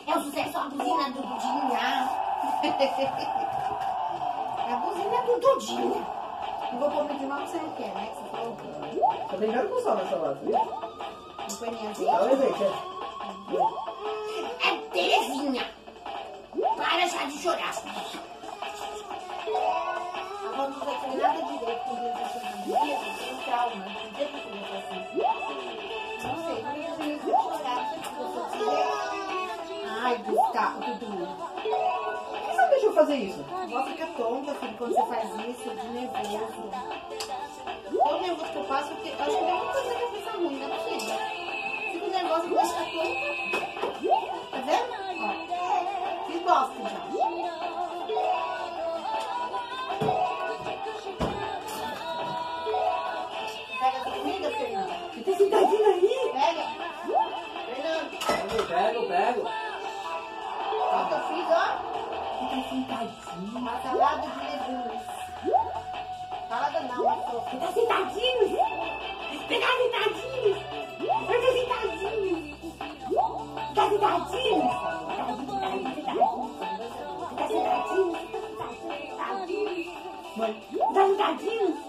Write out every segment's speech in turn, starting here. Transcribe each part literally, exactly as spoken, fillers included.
É o sucesso, a buzina do Dudinha. É a buzina do Dudinha. Não vou pôr muito mal que você não quer, né? Que você falou. Tá brincando com sal nessa lata, viu? Não põe nem azeite. Dá um azeite, é. É Terezinha. Para já de chorar. Agora não vai fazer nada direito com orientação de dia, tem trauma. Tem dia que eu fazer assim. Não sei, não ia ver eu chorar. Ai, Gustavo, Dudu. Por que você não deixou fazer isso? Vó fica tonta, filho, quando você faz isso, de nervoso. Todo nervoso que eu passo, porque eu acho que é uma coisa que eu fiz ruim, não é possível. Fico nervosa e começo a ficar tonta. Tá vendo? Ó. Fiz bosta já. Pega essa comida, Fernanda. Você tá sentadinho aí? Pega. Fernanda. Eu pego, pego. Olha o que eu fiz, ó. Você tá sentadinho. Uma salada de legumes. Salada não, uma sopa. Você tá sentadinho? Você tá sentadinho? Você tá sentadinho? Você tá sentadinho? Você tá sentadinho? Você tá sentadinho? Mãe, você tá sentadinho?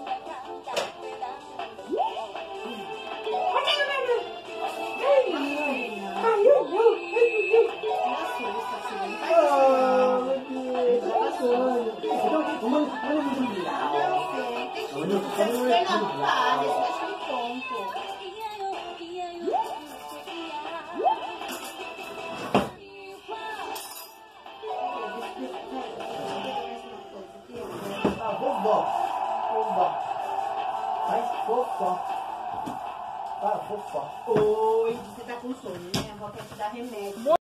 Vovó, vovó, faz fofó. Fala, fofó. Oi, você tá com sono, né? A avó quer te dar remédio.